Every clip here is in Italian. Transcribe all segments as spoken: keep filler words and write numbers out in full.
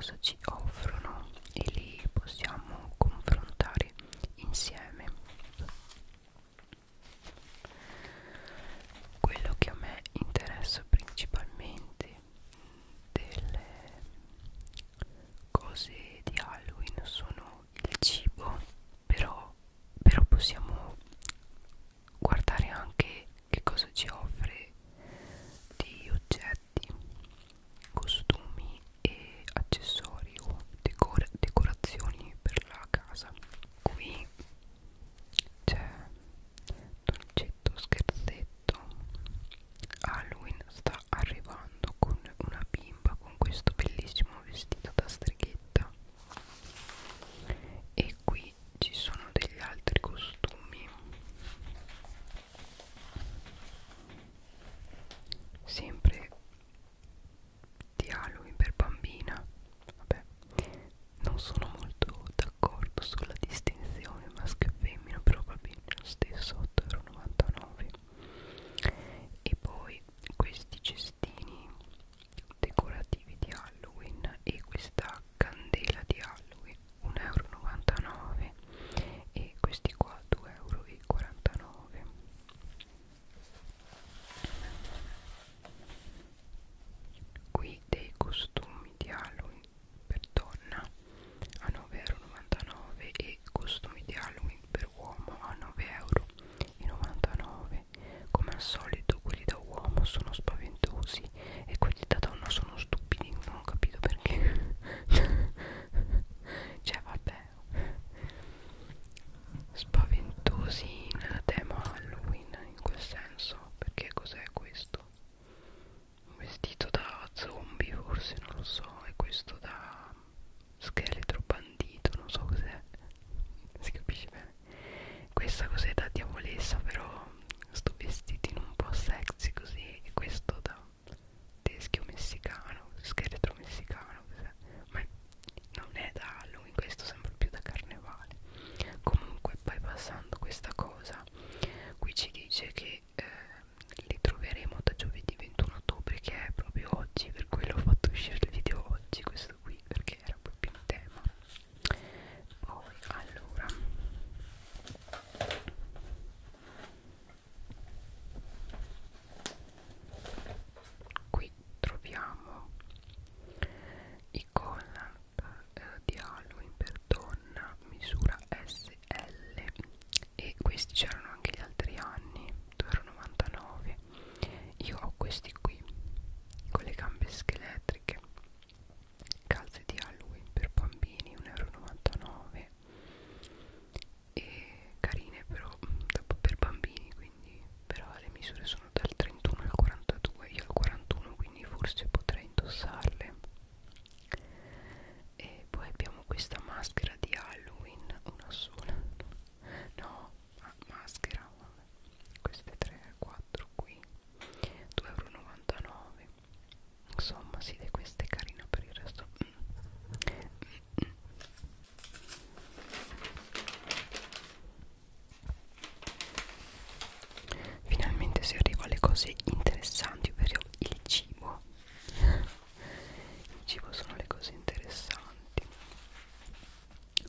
cosa ci offrono e li possiamo confrontare insieme. Quello che a me interessa principalmente delle cose di Halloween sono il cibo, però, però possiamo guardare anche che cosa ci offre di oggetti, costumi e accessori o decora decorazioni per la casa. Qui c'è dolcetto scherzetto. Halloween sta arrivando con una bimba con questo bellissimo vestito da streghetta, e qui ci sono degli altri costumi sempre di Halloween per bambina. Vabbè, non sono molto d'accordo sulla distinzione maschio e femmina, però va bene lo stesso, otto e novantanove euro. E poi questi cestini decorativi di Halloween e questa candela di Halloween, uno e novantanove euro, e questi qua due e quarantanove euro. Qui dei costumi di Halloween per donna a nove e novantanove euro e costumi di Halloween per uomo a nove e novantanove euro. Come al solito quelli da uomo sono spaventosi e quelli da donna sono stupidi, non ho capito perché. Cioè vabbè, spaventosi in tema Halloween in quel senso, perché cos'è questo? Un vestito da zombie forse, non lo so, e questo da scheletro bandito, non so cos'è, si capisce bene. Questa cos'è da diavolessa, però sto vestitino un po' sexy così, e questo da teschio messicano, scheletro messicano, cos'è? Ma non è da Halloween, questo sembra più da carnevale. Comunque, poi passando questa cosa, qui ci dice che eh, li troveremo da giovedì ventuno ottobre, che è proprio oggi, per quello ho fatto uscire il video oggi, questo qui, perché era proprio in tema. Poi allora qui troviamo i collar eh, di Halloween per donna misura S L, e questi c'erano anche gli altri anni, due e novantanove euro. Io ho questi qui con le gambe scheletriche, calze di Halloween per bambini, uno e novantanove euro, e carine però dopo per bambini, quindi però le misure sono dal trentuno al quarantadue, io al quarantuno, quindi forse potrei indossarle. E poi abbiamo questa maschera di Halloween, una sola, no, ma maschera, vabbè. Queste tre quattro qui, due e novantanove euro. Insomma sì, di questa è carina, per il resto mm. Mm -mm. Finalmente si arriva alle cose interessanti, ovvero il cibo. Il cibo sono le cose interessanti.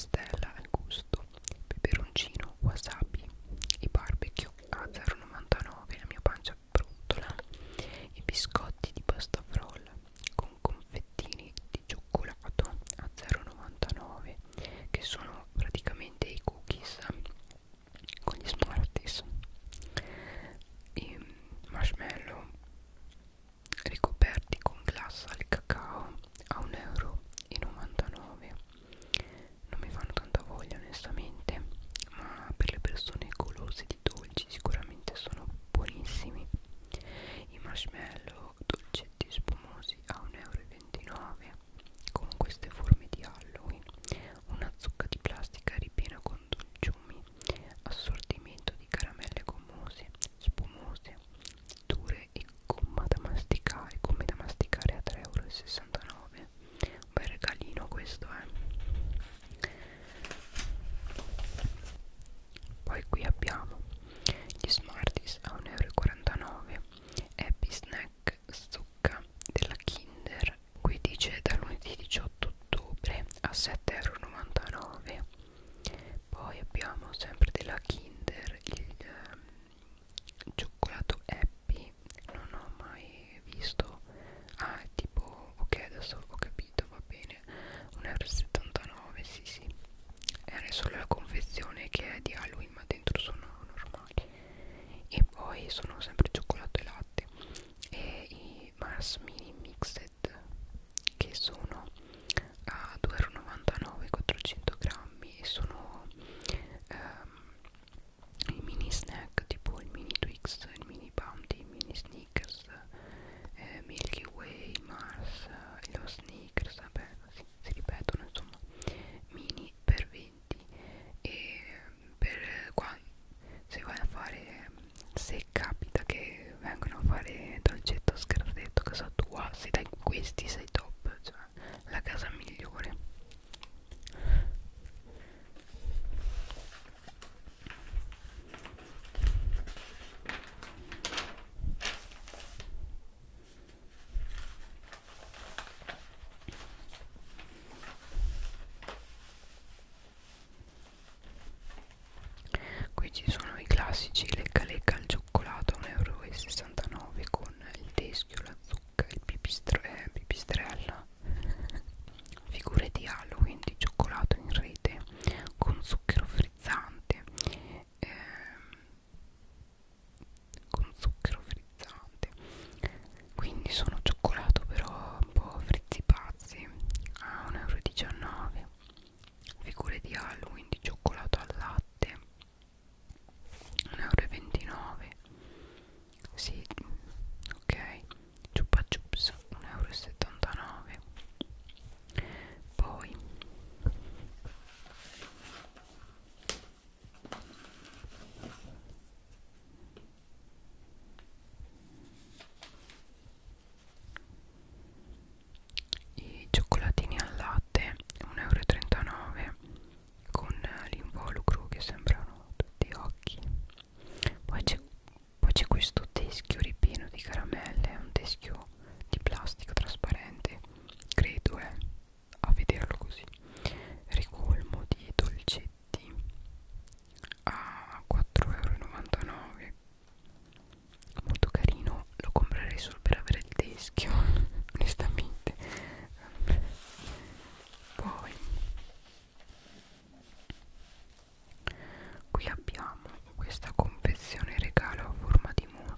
stella al gusto, peperoncino, wasabi e barbecue a zero virgola novantanove. La mia pancia brontola. I biscotti di pasta frolla con confettini di cioccolato a zero virgola novantanove, che sono praticamente i cookies con gli Smarties. I marshmallow ricoperti con glassa al cacao a un euro e novantanove. Non mi fanno tanta voglia onestamente, ma per le persone golose di dolci sicuramente sono buonissimi. I marshmallow dolcetti spumosi a un euro e ventinove con queste forme di Halloween, una zucca di plastica ripiena con dolciumi, assortimento di caramelle gommose, spumose, dure e gomma da masticare, gomme da masticare a tre euro e sessantanove. Un bel regalino questo, eh. Poi qui abbiamo gli Smarties a un euro e quarantanove, Happy Snack zucca della Kinder, qui dice da lunedì diciotto ottobre a sette euro e novantanove. Poi abbiamo sempre della Kinder il um, cioccolato Happy, non ho mai visto. Ah, è tipo, ok, adesso ho capito, va bene, un euro e settantanove. Sì, sì, era solo la confezione che è di Halloween, ma dentro sono normali. E poi sono sempre cioccolato e latte, e i Mars Mini Mixed, che sono a due euro e novantanove, quattrocento grammi, e sono ehm, i mini snack tipo il mini Twix, il mini Bounty, il mini Snickers, eh, Milky Way, Mars, eh, lo Snickers, vabbè, si, si ripetono insomma, mini per venti. E per qua, se vai a fare, se capita che vengono a fare dolcetto scarsetto a casa tua, se dai questi sei top, cioè la casa migliore. Qui ci sono i classici lecca lecca al cioccolato a un euro e sessantanove con il teschio, la zucca, il pipistre eh, pipistrella, figure di Halloween di cioccolato in rete con zucchero frizzante, ehm, con zucchero frizzante, quindi sono cioccolato però un po' frizzi pazzi a un euro e diciannove. Figure di Halloween di cioccolato al latte un euro e ventinove. Sì, ok. Chupa Chups un euro e settantanove. Poi i cioccolatini al latte un euro e trentanove con l'involucro che sembrano tutti occhi. Poi c'è poi c'è questo teschio ripieno di caramelle, un teschio di plastica trasparente, credo, eh, a vederlo così, ricolmo di dolcetti a quattro euro e novantanove. Molto carino, lo comprerei solo per avere il teschio onestamente. Poi qui abbiamo questa confezione regalo a forma di mondo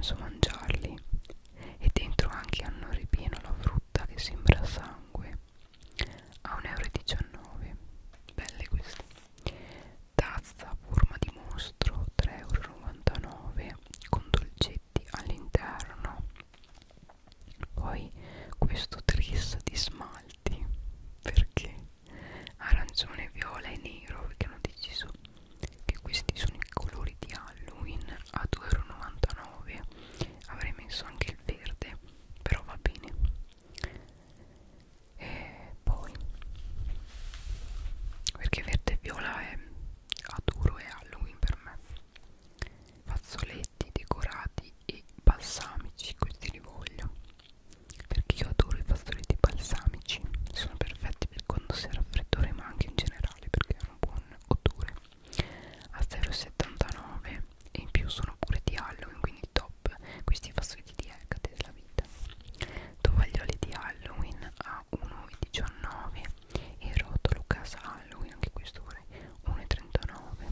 penso mangiarli, e dentro anche hanno ripieno la frutta che sembra sangue, a un euro e diciannove. Belle queste. Tazza a forma di mostro, tre e novantanove euro, con dolcetti all'interno. Poi questo tris di smalti, perché arancione, viola e nero, perché hanno deciso che questi sono i colori di Halloween, a due e novantanove euro. Avrei messo anche il verde, però va bene. E poi, perché verde e viola è adoro e Halloween per me. Fazzoletti decorati e balsamici, questi li voglio, perché io adoro i fazzoletti balsamici, sono perfetti per quando si ha raffreddore, ma anche in generale perché hanno un buon odore. A zero e settantanove, e in più sono pure di Halloween, quindi top. Questi fazzoletti di Hecate della vita. Tovaglioli di Halloween a uno e diciannove, e il rotolo casa Halloween, anche questo vorrei, uno e trentanove.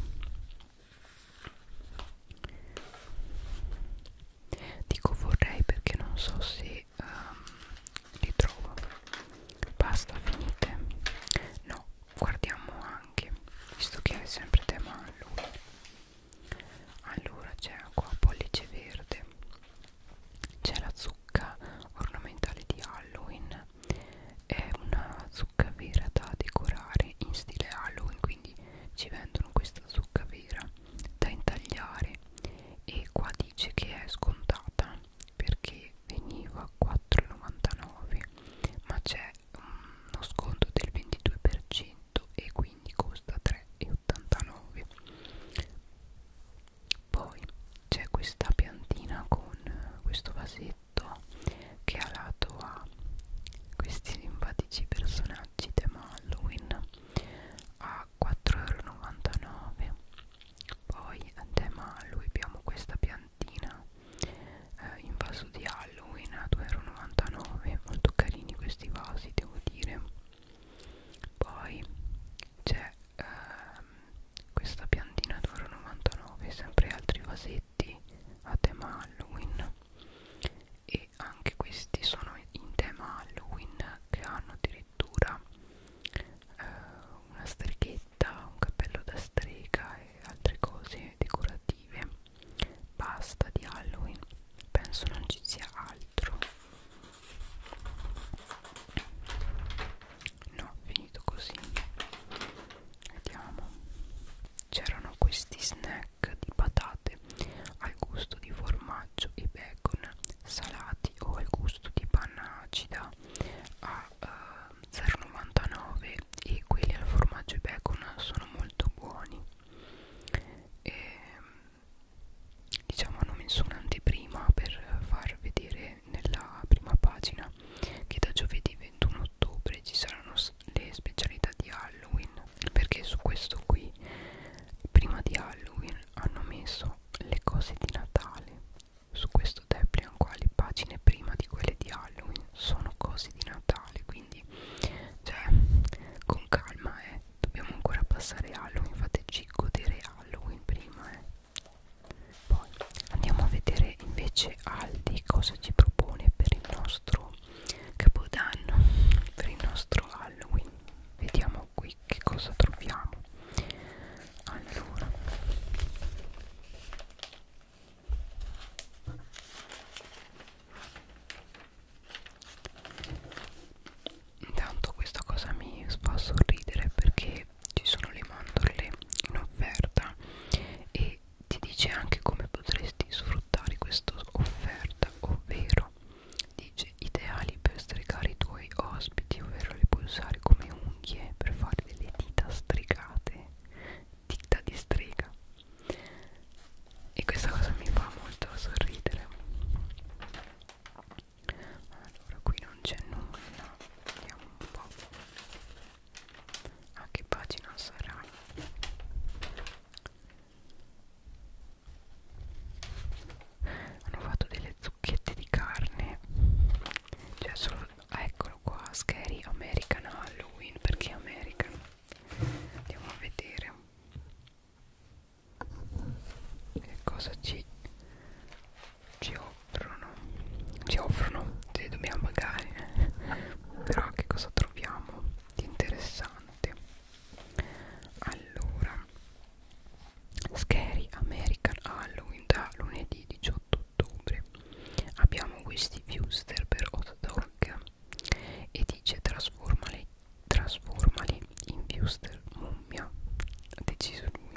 Dico vorrei perché non so se um, li trovo. Basta, finite? No, guardiamo anche, visto che è sempre tema Halloween. Allora c'è qua pollice verde, c'è la zucca ornamentale di Halloween, è una zucca vera da decorare in stile Halloween, quindi ci vendono questa zucca vera da intagliare, e qua dice che è scontata perché veniva quattro e novantanove, ma c'è uno sconto del ventidue per cento e quindi costa tre e ottantanove. Poi c'è questa piantina con questo vasetto che a lato ha questi simpatici personaggi tema Halloween a quattro e novantanove euro. Poi a tema Halloween abbiamo questa piantina eh, in vaso di Halloween a due e novantanove euro, molto carini questi vasi, devo dire. Poi c'è ehm, questa piantina a due e novantanove euro, sempre altri vasetti a tema Halloween, e anche questi sono in tema Halloween, che hanno addirittura eh, una streghetta, un cappello da strega e altre cose decorative. Basta di Halloween, penso non ci sia altro. No, finito così. Vediamo. C'erano questi snack di patate al gusto di formaggio e bacon, salati o al gusto di panna acida a uh, zero e novantanove, e quelli al formaggio e bacon sono molto buoni. E, diciamo, hanno messo un'anteprima per far vedere nella prima pagina che da giovedì ventuno ottobre ci saranno le specialità di Halloween, perché su questo qui prima di Halloween hanno messo le cose di Natale. Su questo Deplian qua le pagine prima di quelle di Halloween sono cose di Natale, quindi cioè con calma, eh dobbiamo ancora passare Halloween, fateci godere Halloween prima, eh poi andiamo a vedere invece Aldi cosa ci propone per il nostro Capodanno, per il nostro Halloween. Vediamo qui che cosa troviamo. Allora, intanto questa cosa mi fa sorridere perché ci sono le mandorle in offerta, e ti dice anche come potresti sfruttare questa offerta, ovvero dice ideali per stregare i tuoi ospiti, ovvero le puoi usare come unghie per fare delle dita stregate, dita di strega, e questa cosa mi fa molto sorridere. Allora, qui non c'è nulla, vediamo un po' a che pagina sarà. Hanno fatto delle zucchette di carne, cioè solo, ah, eccolo qua, Scary American Halloween, perché American? Andiamo a vedere che cosa ci ci offrono ci offrono se dobbiamo pagare. Però che cosa troviamo di interessante? Allora, Scary American Halloween da lunedì diciotto ottobre. Abbiamo questi Wuster per hot dog e dice trasformali, trasformali in Wuster mummia. Ha deciso lui.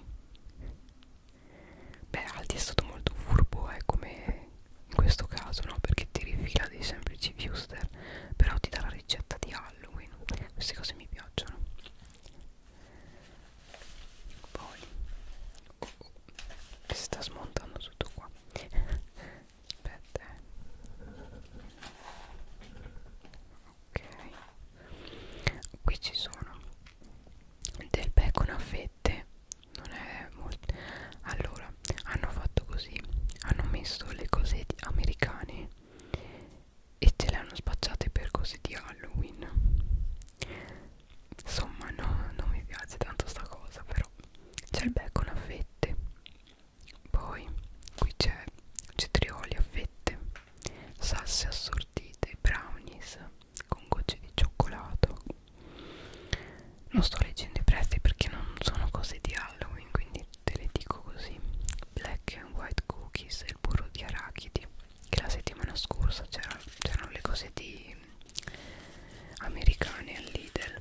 Beh, Aldi è stato molto furbo, eh, come in questo caso, no? Perché ti rifila dei semplici Wuster, però ti dà la ricetta di Halloween. Queste cose mi piacciono. Poi oh, oh, si sta smontando tutto qua. Aspetta, eh. Ok, qui ci sono del bacon a fette, non è molto. Allora, hanno fatto così, hanno messo le cose americane e te le hanno spacciate per cose di Halloween. Insomma, no, non mi piace tanto sta cosa, però c'è il bacon a fette, poi qui c'è cetrioli a fette, salse assortite, brownies con gocce di cioccolato. Non sto leggendo i prezzi perché non sono cose di Halloween, quindi te le dico così. Black and white cookies e il burro di arachidi, che la settimana scorsa c'erano le cose di americane al Lidl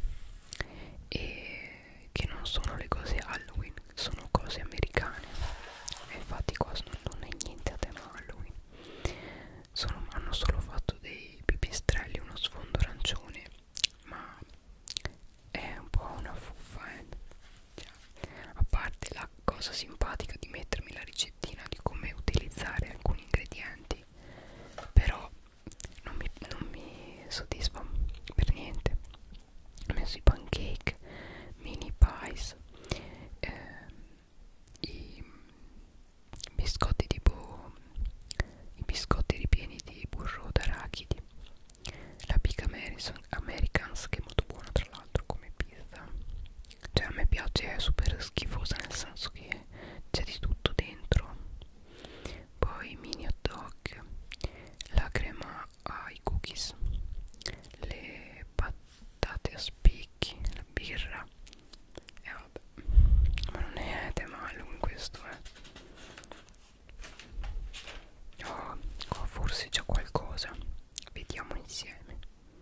e che non sono le cose Halloween, sono cose americane. E infatti qua non, non è niente a tema Halloween, sono, hanno solo fatto dei pipistrelli, uno sfondo arancione, ma è un po' una fuffa, eh. Cioè, a parte la cosa simpatica di mettermi la ricettina di come utilizzare alcuni ingredienti, però non mi, non mi soddisfa per niente. Ho messo i pancake, mini pies, eh, i biscotti tipo i biscotti ripieni di burro d'arachidi, la Big Americans che è molto buona tra l'altro come pizza. Cioè a me piace, è super schifosa nel senso che c'è di tutto dentro. Poi mini hot dog, la crema ai cookies, le patate a spicchi, la birra e vabbè, ma non è tema Halloween questo, eh. Oh, qua forse c'è qualcosa, vediamo insieme.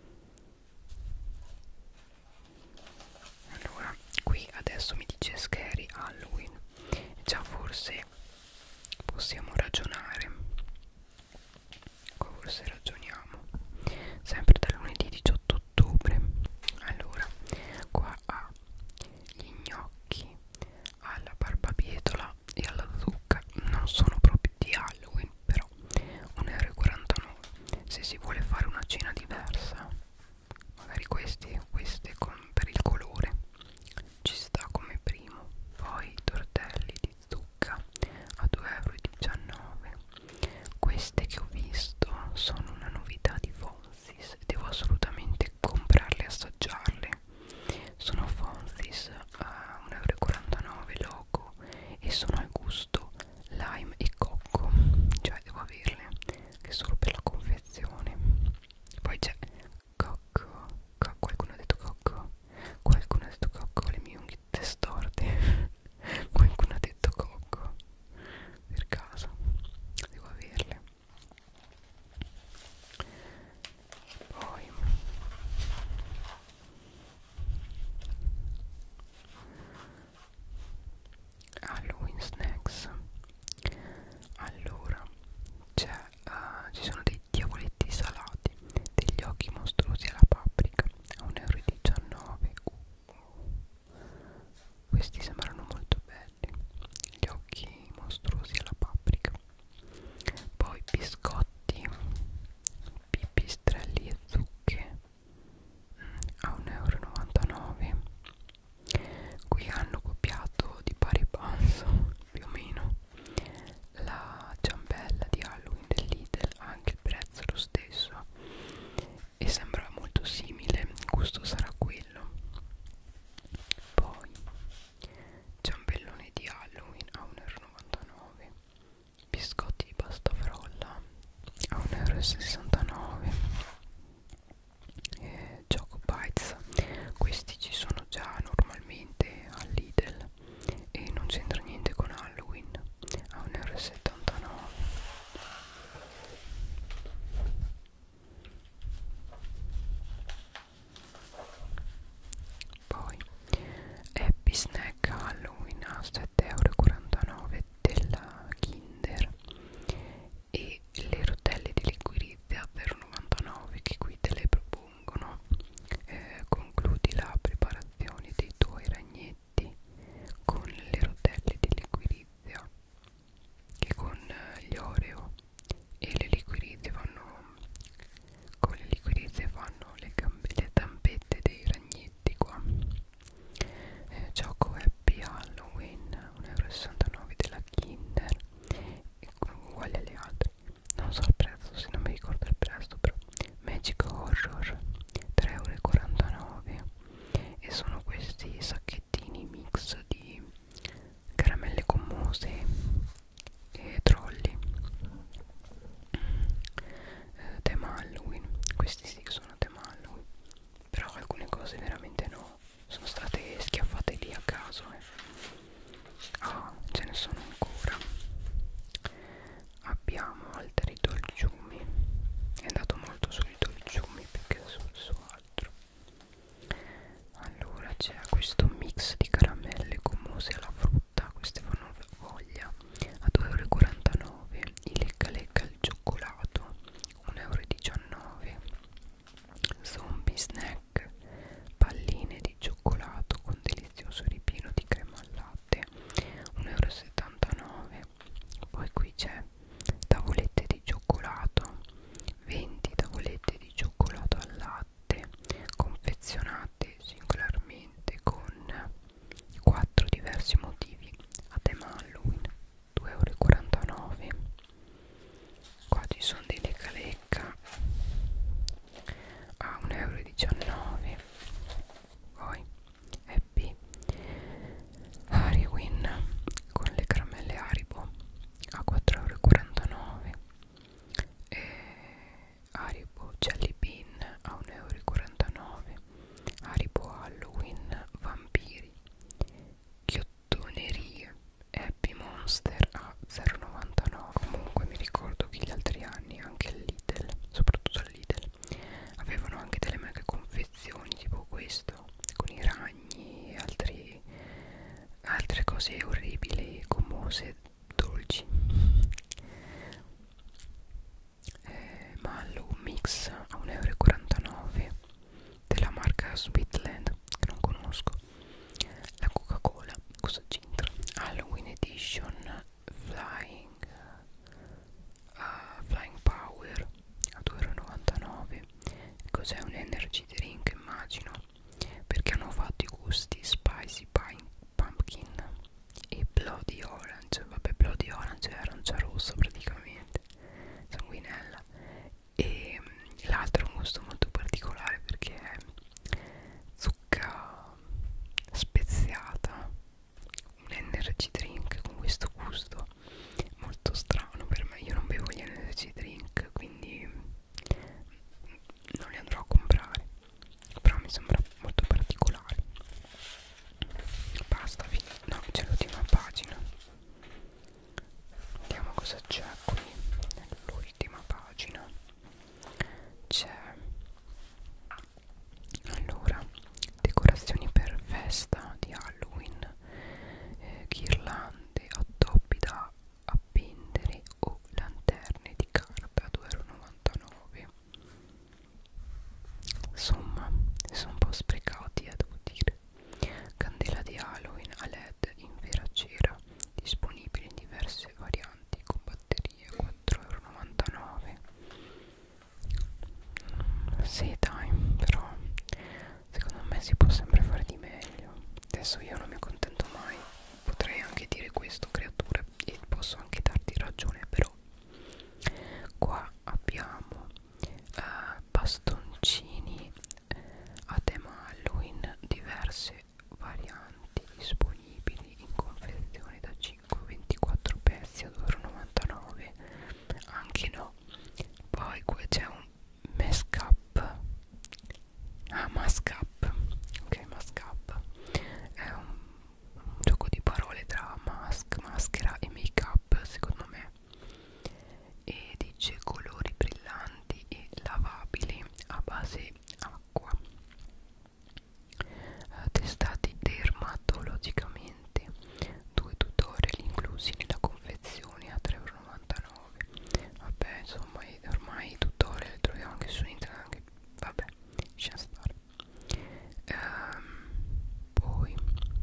Allora, qui adesso mi dice Scary Halloween, e già forse possiamo ragionare. Qua forse ragioniamo. Sempre dal lunedì diciotto ottobre. Allora, qua ha gli gnocchi alla barbabietola e alla zucca. Non sono proprio di Halloween, però un euro e quarantanove. Se si vuole fare una cena diversa, magari questi o queste con, per il colore ci sta come primo. Poi tortelli di zucca a due euro e diciannove. Queste che ho visto sono una novità di Fonzis, devo assolutamente comprarle e assaggiarle. Sono Fonzis a un euro e quarantanove logo e sono al gusto lime e cocco, cioè devo averle che solo per la confezione. Poi sessantanove. eh, Choco Bites, questi ci sono già normalmente al Lidl e non c'entra niente con Halloween, a un euro e settantanove. Poi Happy Snack Halloween a sette e quarantanove euro della Kinder, e le rotelle di liquirizia luce, colori brillanti e lavabili a base acqua, eh, testati dermatologicamente, due tutorial inclusi nella confezione a tre e novantanove euro. Vabbè, insomma, ormai i tutorial li troviamo anche su internet, anche, vabbè, lascia stare. Ehm, poi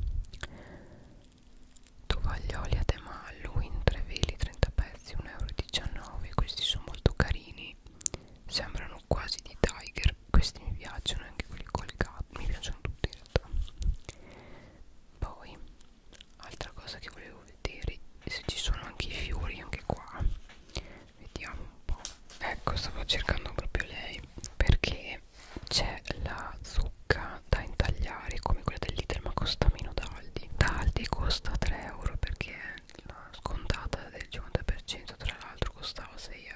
tovaglioli a tema Halloween, tre veli, trenta pezzi, un euro e diciannove. Questi sono molto carini, sembrano quasi di Tiger. Questi mi piacciono, anche quelli colgati, mi piacciono tutti in realtà. Poi altra cosa che volevo vedere, se ci sono anche i fiori anche qua, vediamo un po'. Ecco, stavo cercando proprio lei perché c'è la zucca da intagliare come quella del Lidl, ma costa meno da Aldi. Da Aldi costa tre euro perché la scontata del cinquanta per cento tra l'altro costava sei